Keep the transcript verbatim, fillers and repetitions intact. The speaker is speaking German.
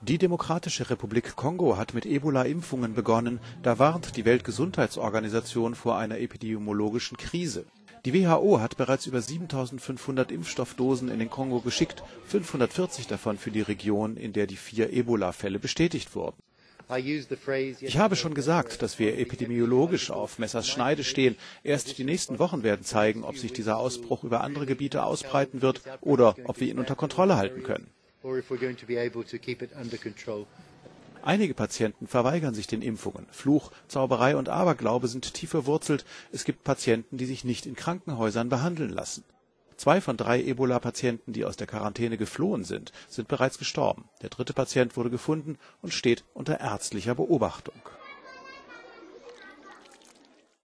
Die Demokratische Republik Kongo hat mit Ebola-Impfungen begonnen. Da warnt die Weltgesundheitsorganisation vor einer epidemiologischen Krise. Die W H O hat bereits über siebentausendfünfhundert Impfstoffdosen in den Kongo geschickt, fünfhundertvierzig davon für die Region, in der die vier Ebola-Fälle bestätigt wurden. Ich habe schon gesagt, dass wir epidemiologisch auf Messers Schneide stehen. Erst die nächsten Wochen werden zeigen, ob sich dieser Ausbruch über andere Gebiete ausbreiten wird oder ob wir ihn unter Kontrolle halten können. Einige Patienten verweigern sich den Impfungen. Fluch, Zauberei und Aberglaube sind tief verwurzelt. Es gibt Patienten, die sich nicht in Krankenhäusern behandeln lassen. Zwei von drei Ebola-Patienten, die aus der Quarantäne geflohen sind, sind bereits gestorben. Der dritte Patient wurde gefunden und steht unter ärztlicher Beobachtung.